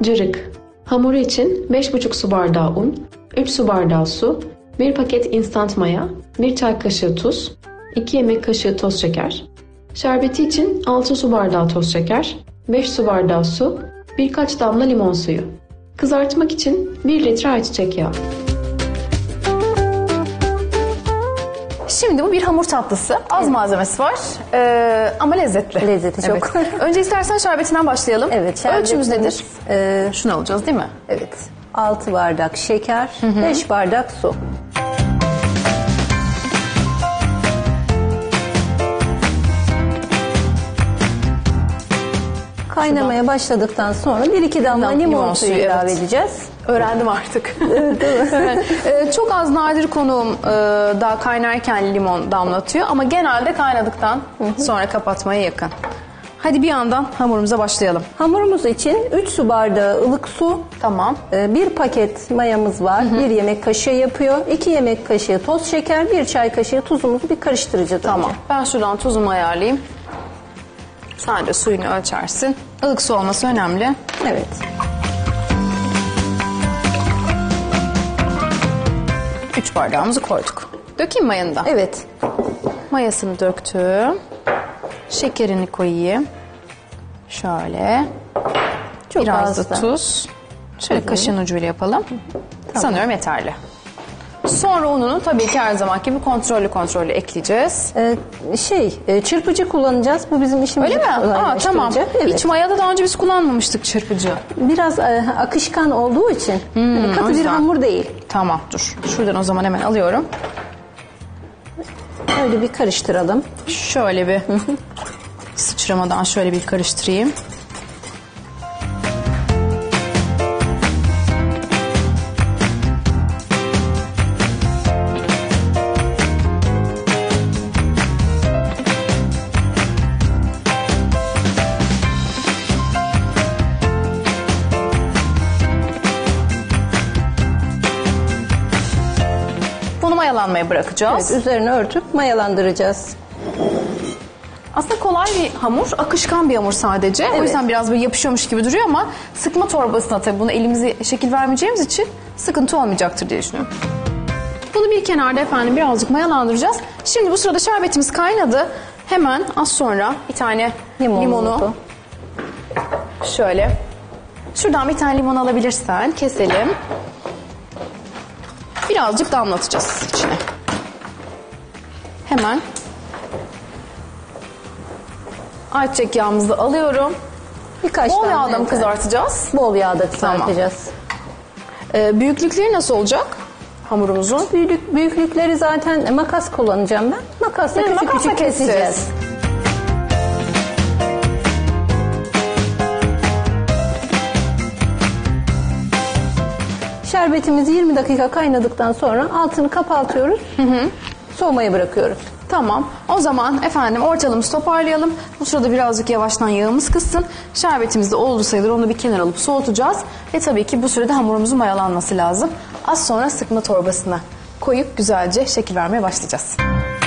Cırık. Hamuru için 5,5 su bardağı un, 3 su bardağı su, 1 paket instant maya, 1 çay kaşığı tuz, 2 yemek kaşığı toz şeker. Şerbeti için 6 su bardağı toz şeker, 5 su bardağı su, birkaç damla limon suyu. Kızartmak için 1 litre ayçiçek yağı. Şimdi bu bir hamur tatlısı. Az malzemesi var ama lezzetli. Lezzeti çok. Evet. Önce istersen şerbetinden başlayalım. Evet. Ölçümüz nedir? Şunu alacağız değil mi? Evet. 6 bardak şeker, 5 bardak su. Kaynamaya başladıktan sonra 1-2 damla limon suyu ilave edeceğiz. Öğrendim artık. Çok az nadir konuğum daha kaynarken limon damlatıyor ama genelde kaynadıktan sonra kapatmaya yakın. Hadi bir yandan hamurumuza başlayalım. Hamurumuz için 3 su bardağı ılık su, Tamam. 1 paket mayamız var, 1 yemek kaşığı yapıyor, 2 yemek kaşığı toz şeker, 1 çay kaşığı tuzumuzu bir karıştırıcıda. Tamam. Ben şuradan tuzumu ayarlayayım. Sen de suyunu ölçersin. Ilık su olması önemli. Evet. Üç bardağımızı koyduk. Dökeyim mayanı da. Evet. Mayasını döktüm. Şekerini koyayım. Şöyle. Çok Biraz az da tuz. Şöyle kaşığın ucuyla yapalım. Sanıyorum yeterli. Sonra ununu tabii ki her zaman gibi kontrollü ekleyeceğiz. Çırpıcı kullanacağız. Bu bizim işimizi Öyle mi? Tamam. Evet. Hiç mayada daha önce biz kullanmamıştık çırpıcı. Biraz akışkan olduğu için o katı bir yüzden. hamur değil. Tamam dur. Şuradan o zaman hemen alıyorum. Öyle bir karıştıralım. Şöyle bir sıçramadan şöyle bir karıştırayım. Bunu mayalanmaya bırakacağız. Evet, üzerine örtüp mayalandıracağız. Aslında kolay bir hamur, akışkan bir hamur sadece. O yüzden biraz böyle yapışıyormuş gibi duruyor ama sıkma torbasına tabii bunu elimize şekil vermeyeceğimiz için sıkıntı olmayacaktır diye düşünüyorum. Bunu bir kenarda efendim birazcık mayalandıracağız. Şimdi bu sırada şerbetimiz kaynadı. Hemen az sonra bir tane limonu şöyle şuradan bir tane limon alabilirsen keselim. Birazcık damlatacağız içine. Hemen ayçiçek yağımızı alıyorum. Birkaç Bol tane yağda mı yeter. kızartacağız? Bol yağda kızartacağız. Büyüklükleri nasıl olacak hamurumuzun? Büyüklükleri zaten makas kullanacağım ben. Makasla küçük makasla küçük keseceğiz. Şerbetimiz 20 dakika kaynadıktan sonra altını kapatıyoruz. Soğumaya bırakıyoruz. Tamam. O zaman efendim ortalığımızı toparlayalım. Bu sırada birazcık yavaştan yağımız kızsın. Şerbetimiz de oldu sayılır. Onu bir kenara alıp soğutacağız. Ve tabii ki bu sırada hamurumuzun mayalanması lazım. Az sonra sıkma torbasına koyup güzelce şekil vermeye başlayacağız.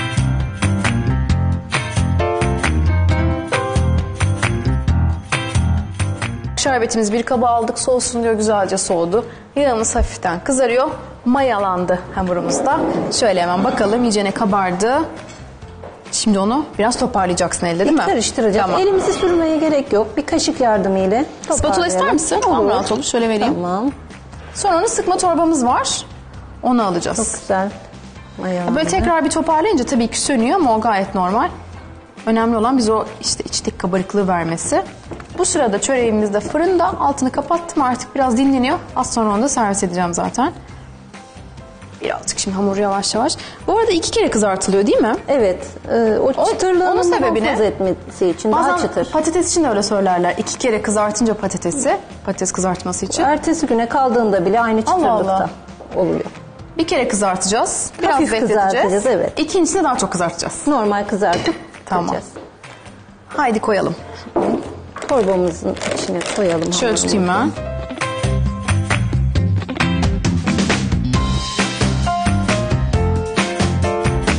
Şerbetimizi bir kaba aldık. Soğusun diyor, güzelce soğudu. Yağımız hafiften kızarıyor. Mayalandı hamurumuzda. Şöyle hemen bakalım, iyicene kabardı. Şimdi onu biraz toparlayacaksın elde değil mi? Karıştıracağız. Tamam. Elimizi sürmeye gerek yok. Bir kaşık yardımıyla Spatula toparlayalım. ister misin? Tamam, rahat olur. Şöyle vereyim. Tamam. Sonra onu sıkma torbamız var. Onu alacağız. Çok güzel. Mayalandı. Böyle tekrar bir toparlayınca tabii ki sönüyor ama o gayet normal. Önemli olan biz o işte içteki kabarıklığı vermesi. Bu sırada çöreğimiz de fırında. Altını kapattım, artık biraz dinleniyor. Az sonra onu da servis edeceğim zaten. Birazcık şimdi hamur yavaş yavaş. Bu arada 2 kere kızartılıyor değil mi? Evet. O çıtırlığını onun sebebi ne? muhafaza etmesi için daha Bazen çıtır. patates için de öyle söylerler. 2 kere kızartınca patatesi, patates kızartması için. Ertesi güne kaldığında bile aynı çıtırlıkta Allah. oluyor. Bir kere kızartacağız. Biraz Hafif bekleteceğiz. kızartacağız, evet. İkincisini daha çok kızartacağız. Normal kızartıp Tamam. koyacağız. Haydi koyalım. Torbamızın içine koyalım. Şöyle tutayım ben.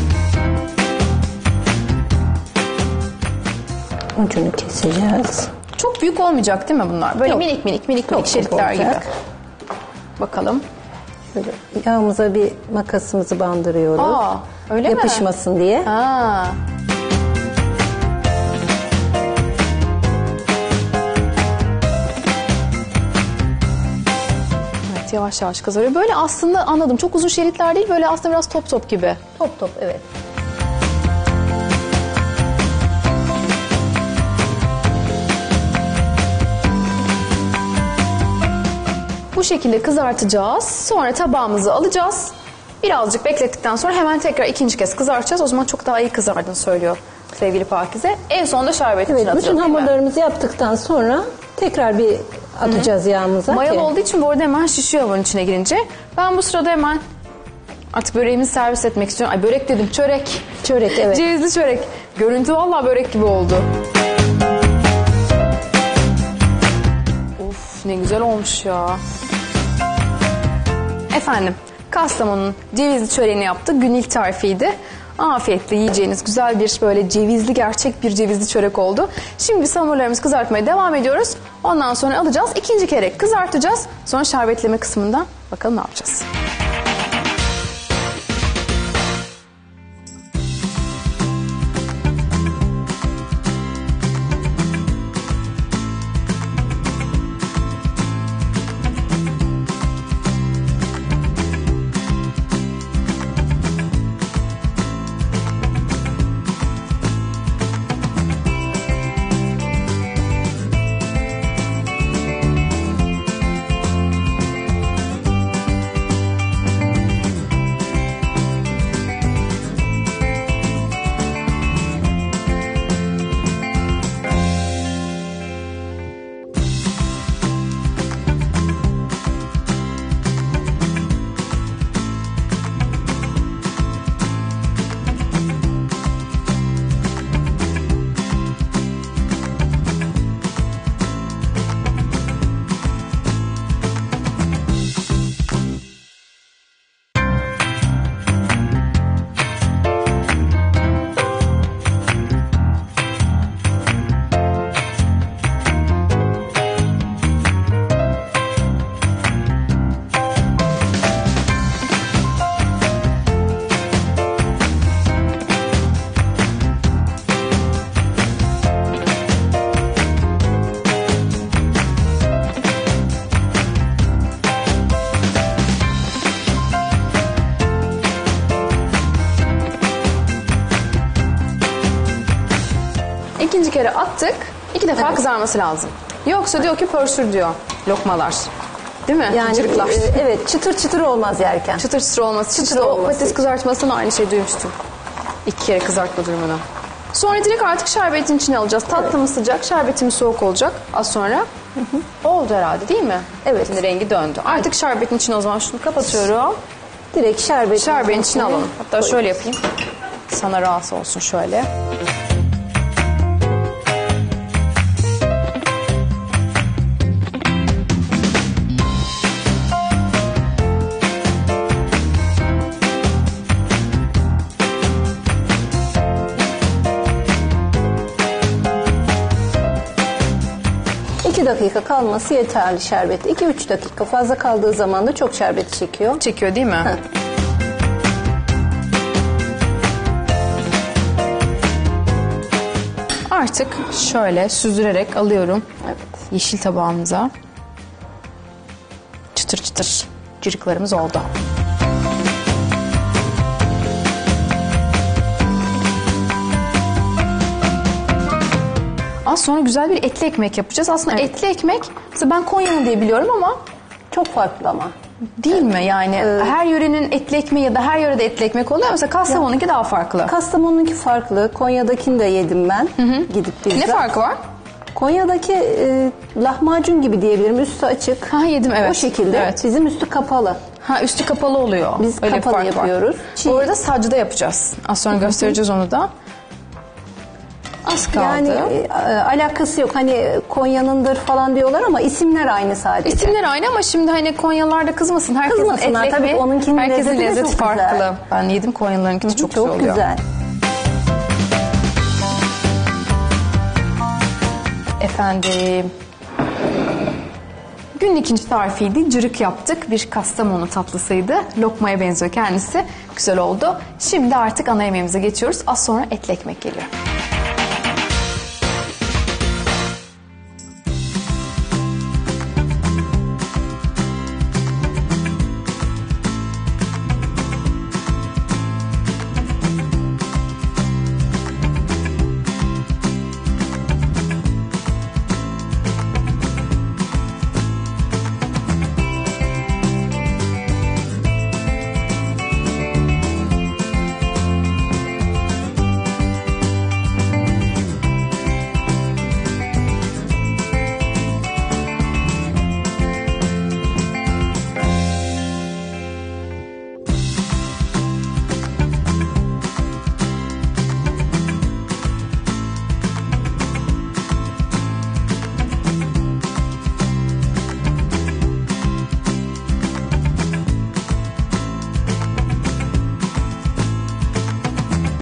Ucunu keseceğiz. Çok büyük olmayacak değil mi bunlar? Böyle Yok. minik şeritler gibi. olacak. Bakalım. Şöyle yağımıza bir makasımızı bandırıyoruz. Aa, öyle mi? Yapışmasın diye. Ha. Evet, yavaş yavaş kızarıyor. Böyle aslında anladım. Çok uzun şeritler değil. Böyle aslında biraz top top gibi. Top top, evet. Bu şekilde kızartacağız. Sonra tabağımızı alacağız. Birazcık beklettikten sonra hemen tekrar ikinci kez kızartacağız. O zaman çok daha iyi kızardığını söylüyor sevgili Pakize. En sonunda şerbeti Evet, içine bütün atacağız, değil mi? hamurlarımızı yaptıktan sonra tekrar bir atacağız yağımıza. Mayalı ki- olduğu için bu arada hemen şişiyor bunun içine girince. Ben bu sırada hemen artık böreğimizi servis etmek istiyorum. Ay börek dedim, çörek. Çörek, evet. Cevizli çörek. Görüntü vallahi börek gibi oldu. Of ne güzel olmuş ya. Efendim, Kastamonu'nun cevizli çöreğini yaptık. Gün ilk tarifiydi. Afiyetle yiyeceğiniz güzel bir böyle cevizli, gerçek bir cevizli çörek oldu. Şimdi biz hamurlarımızı kızartmaya devam ediyoruz. Ondan sonra alacağız. İkinci kere kızartacağız. Sonra şerbetleme kısmında bakalım ne yapacağız. İkinci kere attık. 2 defa kızarması lazım. Yoksa diyor ki pörsür diyor lokmalar. Değil mi? Yani Cırıklar. evet, çıtır çıtır olmaz yerken. Çıtır çıtır olması. Çıtır İşte o olması. patates kızartmasından aynı şeyi duymuştum. 2 kere kızartma durumunu. Sonra direkt artık şerbetin içine alacağız. Tatlımız sıcak, şerbetimiz soğuk olacak az sonra. Oldu herhalde değil mi? Evet. Şimdi rengi döndü. Artık şerbetin içine o zaman şunu kapatıyorum. Direkt Şerbetin içine alalım. Hatta şöyle yapayım. Sana rahatsız olsun şöyle. dakika kalması yeterli şerbet. 2-3 dakika fazla kaldığı zaman da çok şerbet çekiyor. Çekiyor değil mi? Artık şöyle süzürerek alıyorum. Evet. Yeşil tabağımıza. Çıtır çıtır cırıklarımız oldu. Az sonra güzel bir etli ekmek yapacağız. Aslında Evet. etli ekmek, mesela ben Konya'nın diye biliyorum ama Çok farklı ama. değil mi? Yani her yörenin etli ekmeği ya da her yörede etli ekmek oluyor. Mesela Kastamonu'nunki daha farklı. Kastamonu'nunki farklı. Konya'dakini de yedim ben. Gidip bizzat. Ne farkı var? Konya'daki lahmacun gibi diyebilirim. Üstü açık. Ha, yedim, evet. O şekilde. Evet. Bizim üstü kapalı. Ha, üstü kapalı oluyor. Biz Öyle bir kapalı fark var. yapıyoruz. Bu arada sacda yapacağız. Az sonra göstereceğiz onu da. Az kaldı. Yani alakası yok. Hani Konya'nındır falan diyorlar ama isimler aynı sadece. İsimler aynı ama şimdi hani Konyalılar da kızmasın. Herkesin Kızmasınlar, etli tabii ekmeği, onunkinin herkesin lezzeti de lezzeti çok farklı. güzel. Ben yedim, Konyalılarınki de çok güzel Çok oluyor. güzel. efendim. Günün ikinci tarifiydi. Cırık yaptık. Bir Kastamonu tatlısıydı. Lokmaya benziyor kendisi. Güzel oldu. Şimdi artık ana yemeğimize geçiyoruz. Az sonra etli ekmek geliyor.